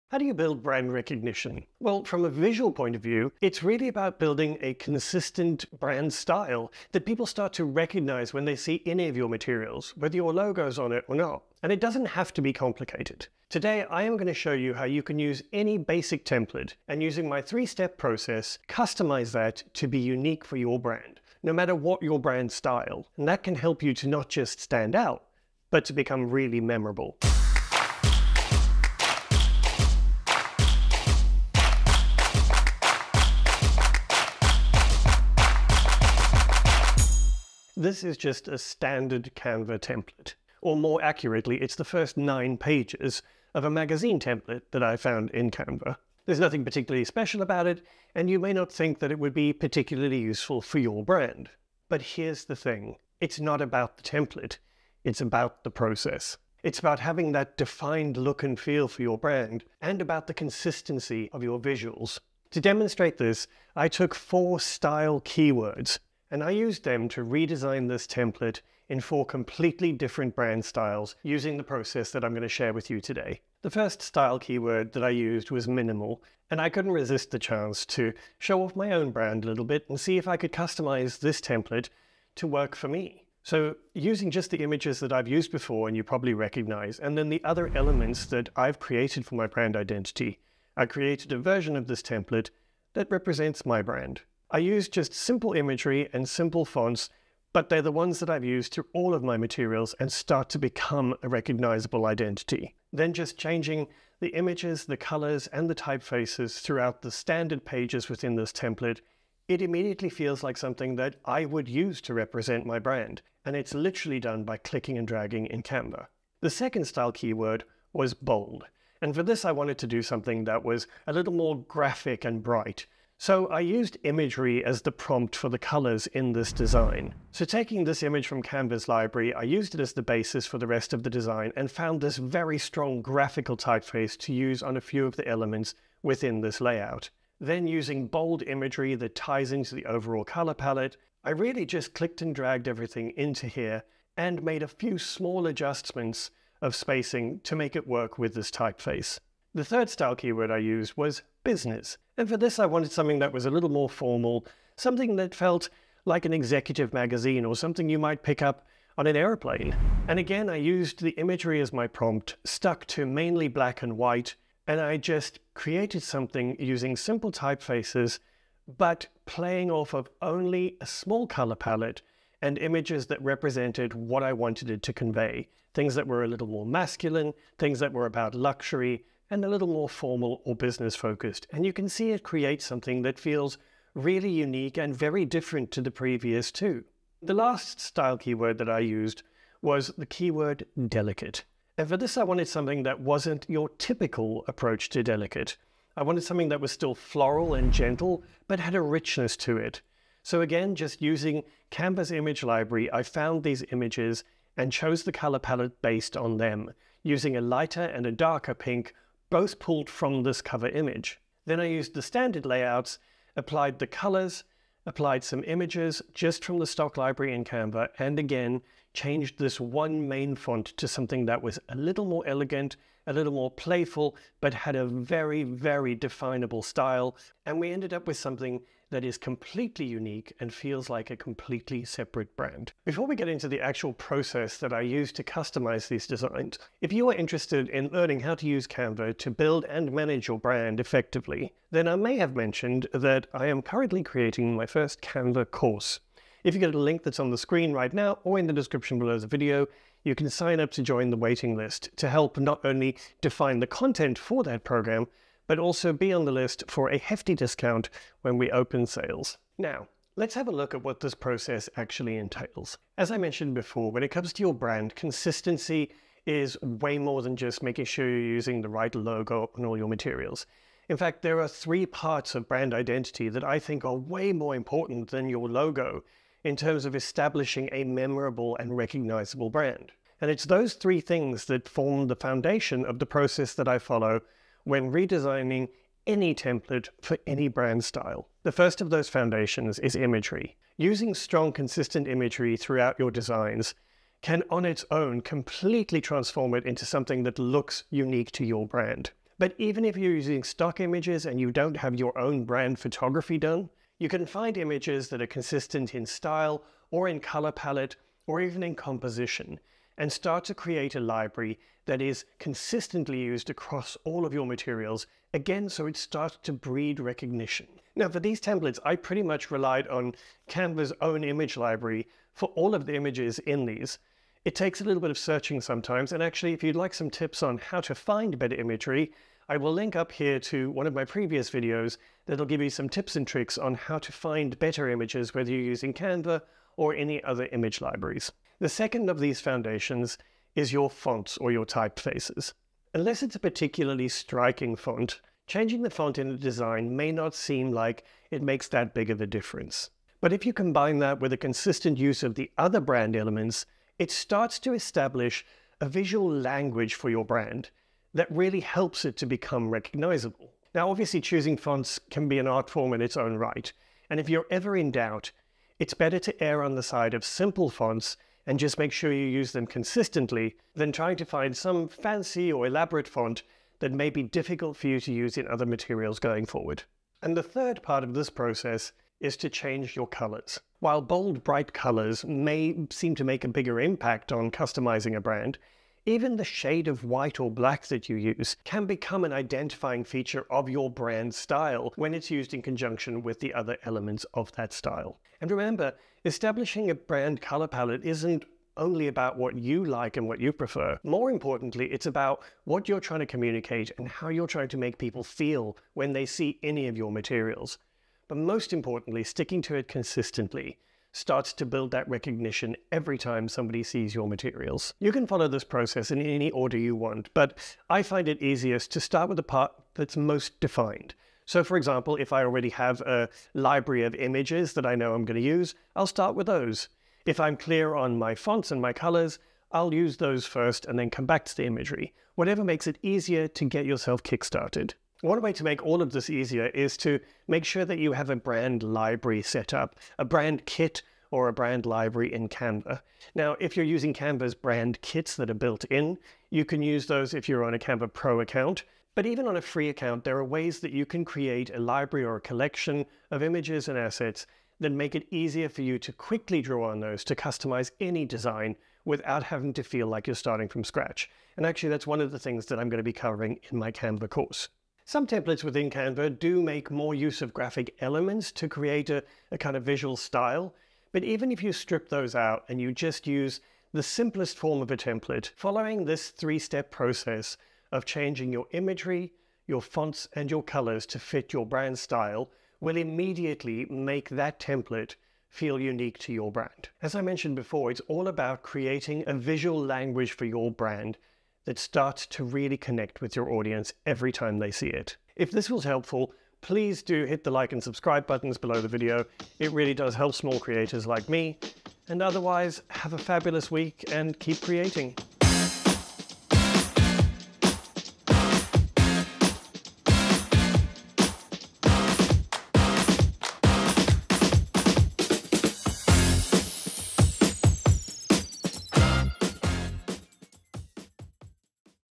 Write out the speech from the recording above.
How do you build brand recognition? Well, from a visual point of view, it's really about building a consistent brand style that people start to recognize when they see any of your materials, whether your logo's on it or not. And it doesn't have to be complicated. Today, I am going to show you how you can use any basic template and using my 3-step process, customize that to be unique for your brand, no matter what your brand style. And that can help you to not just stand out, but to become really memorable. This is just a standard Canva template, or more accurately, it's the first 9 pages of a magazine template that I found in Canva. There's nothing particularly special about it, and you may not think that it would be particularly useful for your brand. But here's the thing, it's not about the template, it's about the process. It's about having that defined look and feel for your brand, and about the consistency of your visuals. To demonstrate this, I took 4 style keywords, and I used them to redesign this template in 4 completely different brand styles using the process that I'm going to share with you today. The first style keyword that I used was minimal, and I couldn't resist the chance to show off my own brand a little bit and see if I could customize this template to work for me. So using just the images that I've used before and you probably recognize, and then the other elements that I've created for my brand identity, I created a version of this template that represents my brand. I use just simple imagery and simple fonts, but they're the ones that I've used through all of my materials and start to become a recognizable identity. Then just changing the images, the colors, and the typefaces throughout the standard pages within this template, it immediately feels like something that I would use to represent my brand, and it's literally done by clicking and dragging in Canva. The second style keyword was bold, and for this I wanted to do something that was a little more graphic and bright. So I used imagery as the prompt for the colors in this design. So taking this image from Canva's library, I used it as the basis for the rest of the design and found this very strong graphical typeface to use on a few of the elements within this layout. Then using bold imagery that ties into the overall color palette, I really just clicked and dragged everything into here and made a few small adjustments of spacing to make it work with this typeface. The third style keyword I used was business. And for this, I wanted something that was a little more formal, something that felt like an executive magazine or something you might pick up on an airplane. And again, I used the imagery as my prompt, stuck to mainly black and white, and I just created something using simple typefaces, but playing off of only a small color palette and images that represented what I wanted it to convey. Things that were a little more masculine, things that were about luxury, and a little more formal or business focused. And you can see it creates something that feels really unique and very different to the previous 2. The last style keyword that I used was the keyword delicate. And for this I wanted something that wasn't your typical approach to delicate. I wanted something that was still floral and gentle, but had a richness to it. So again, just using Canva's image library, I found these images and chose the color palette based on them, using a lighter and a darker pink, both pulled from this cover image. Then I used the standard layouts, applied the colors, applied some images just from the stock library in Canva, and again, changed this one main font to something that was a little more elegant, a little more playful, but had a very, very definable style. And we ended up with something that is completely unique and feels like a completely separate brand. Before we get into the actual process that I use to customize these designs, if you are interested in learning how to use Canva to build and manage your brand effectively, then I may have mentioned that I am currently creating my first Canva course. If you get a link that's on the screen right now or in the description below the video, you can sign up to join the waiting list to help not only define the content for that program, but also be on the list for a hefty discount when we open sales. Now, let's have a look at what this process actually entails. As I mentioned before, when it comes to your brand, consistency is way more than just making sure you're using the right logo on all your materials. In fact, there are 3 parts of brand identity that I think are way more important than your logo in terms of establishing a memorable and recognizable brand. And it's those 3 things that form the foundation of the process that I follow when redesigning any template for any brand style. The first of those foundations is imagery. Using strong, consistent imagery throughout your designs can on its own completely transform it into something that looks unique to your brand. But even if you're using stock images and you don't have your own brand photography done, you can find images that are consistent in style or in color palette or even in composition, and start to create a library that is consistently used across all of your materials, again, so it starts to breed recognition. Now, for these templates, I pretty much relied on Canva's own image library for all of the images in these. It takes a little bit of searching sometimes, and actually, if you'd like some tips on how to find better imagery, I will link up here to one of my previous videos that'll give you some tips and tricks on how to find better images, whether you're using Canva or any other image libraries. The second of these foundations is your fonts or your typefaces. Unless it's a particularly striking font, changing the font in a design may not seem like it makes that big of a difference. But if you combine that with a consistent use of the other brand elements, it starts to establish a visual language for your brand that really helps it to become recognizable. Now, obviously, choosing fonts can be an art form in its own right, and if you're ever in doubt, it's better to err on the side of simple fonts and just make sure you use them consistently than trying to find some fancy or elaborate font that may be difficult for you to use in other materials going forward. And the third part of this process is to change your colors. While bold, bright colors may seem to make a bigger impact on customizing a brand, even the shade of white or black that you use can become an identifying feature of your brand style when it's used in conjunction with the other elements of that style. And remember, establishing a brand color palette isn't only about what you like and what you prefer. More importantly, it's about what you're trying to communicate and how you're trying to make people feel when they see any of your materials. But most importantly, sticking to it consistently starts to build that recognition every time somebody sees your materials. You can follow this process in any order you want, but I find it easiest to start with the part that's most defined. So for example, if I already have a library of images that I know I'm going to use, I'll start with those. If I'm clear on my fonts and my colors, I'll use those first and then come back to the imagery. Whatever makes it easier to get yourself kickstarted. One way to make all of this easier is to make sure that you have a brand library set up, a brand kit or a brand library in Canva. Now, if you're using Canva's brand kits that are built in, you can use those if you're on a Canva Pro account. But even on a free account, there are ways that you can create a library or a collection of images and assets that make it easier for you to quickly draw on those to customize any design without having to feel like you're starting from scratch. And actually, that's one of the things that I'm going to be covering in my Canva course. Some templates within Canva do make more use of graphic elements to create a kind of visual style, but even if you strip those out and you just use the simplest form of a template, following this three-step process of changing your imagery, your fonts, and your colors to fit your brand style will immediately make that template feel unique to your brand. As I mentioned before, it's all about creating a visual language for your brand that starts to really connect with your audience every time they see it. If this was helpful, please do hit the like and subscribe buttons below the video. It really does help small creators like me. And otherwise, have a fabulous week and keep creating.